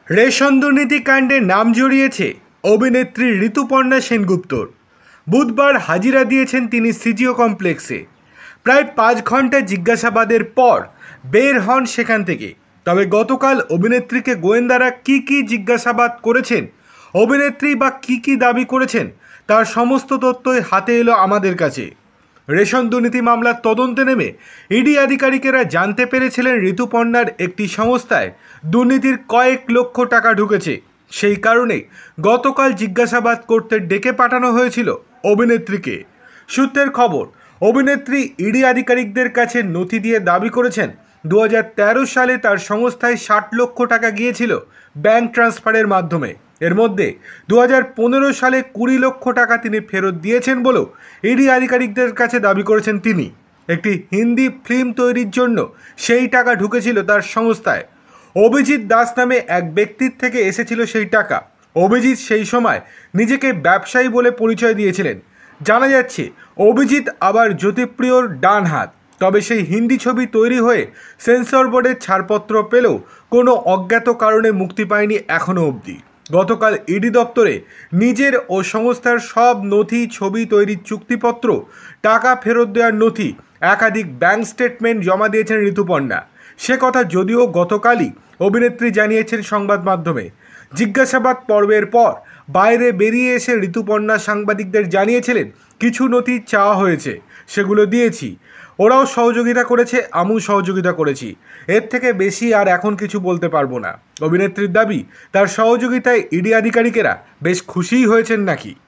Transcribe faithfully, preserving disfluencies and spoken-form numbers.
Ration দুর্নীতি কাণ্ডে নাম জড়িয়েছে অভিনেত্রী ঋতুপর্ণা সেনগুপ্তর। বুধবার হাজিরা দিয়েছেন তিনি সিজিও কমপ্লেক্সে। প্রায় পাঁচ ঘন্টা জিজ্ঞাসাবাদের পর বের হন সেখান থেকে। তবে গতকাল অভিনেত্রীকে গোয়েন্দারা কি কি জিজ্ঞাসাবাদ করেছেন, অভিনেত্রী বা কি কি দাবি করেছেন, তার সমস্ত তথ্যই হাতে এলো আমাদের কাছে। রেশন দুর্নীতি মামলার তদন্তে নেমে ইডি আধিকারিকেরা জানতে পেরেছিলেন ঋতুপর্ণার একটি সংস্থায় দুর্নীতির কয়েক লক্ষ টাকা ঢুকেছে। সেই কারণে গতকাল জিজ্ঞাসাবাদ করতে ডেকে পাঠানো হয়েছিল অভিনেত্রীকে। সূত্রের খবর, অভিনেত্রী ইডি আধিকারিকদের কাছে নথি দিয়ে দাবি করেছেন দু হাজার তেরো সালে তার সংস্থায় ষাট লক্ষ টাকা গিয়েছিল ব্যাংক ট্রান্সফারের মাধ্যমে। এর মধ্যে দু হাজার পনেরো সালে কুড়ি লক্ষ টাকা তিনি ফেরত দিয়েছেন বলেও ইডি আধিকারিকদের কাছে দাবি করেছেন তিনি। একটি হিন্দি ফিল্ম তৈরির জন্য সেই টাকা ঢুকেছিল তার সংস্থায়। অভিজিৎ দাস নামে এক ব্যক্তির থেকে এসেছিল সেই টাকা। অভিজিৎ সেই সময় নিজেকে ব্যবসায়ী বলে পরিচয় দিয়েছিলেন। জানা যাচ্ছে অভিজিৎ আবার জ্যোতিপ্রিয়র ডান হাত। তবে সেই হিন্দি ছবি তৈরি হয়ে সেন্সর বোর্ডের ছাড়পত্র পেলেও কোনো অজ্ঞাত কারণে মুক্তি পায়নি এখনও অবধি। গতকাল ইডি দপ্তরে নিজের ও সংস্থার সব নথি, ছবি তৈরির চুক্তিপত্র, টাকা ফেরত দেওয়ার নথি, একাধিক ব্যাংক স্টেটমেন্ট জমা দিয়েছেন ঋতুপর্ণা। সে কথা যদিও গতকালই অভিনেত্রী জানিয়েছেন সংবাদ মাধ্যমে। জিজ্ঞাসাবাদ পর্বের পর বাইরে বেরিয়ে এসে ঋতুপর্ণা সাংবাদিকদের জানিয়েছিলেন, কিছু নথি চাওয়া হয়েছে, সেগুলো দিয়েছি। ওরাও সহযোগিতা করেছে, আমিও সহযোগিতা করেছি। এর থেকে বেশি আর এখন কিছু বলতে পারবো না। অভিনেত্রীর দাবি, তার সহযোগিতায় ইডি আধিকারিকেরা বেশ খুশিই হয়েছেন নাকি।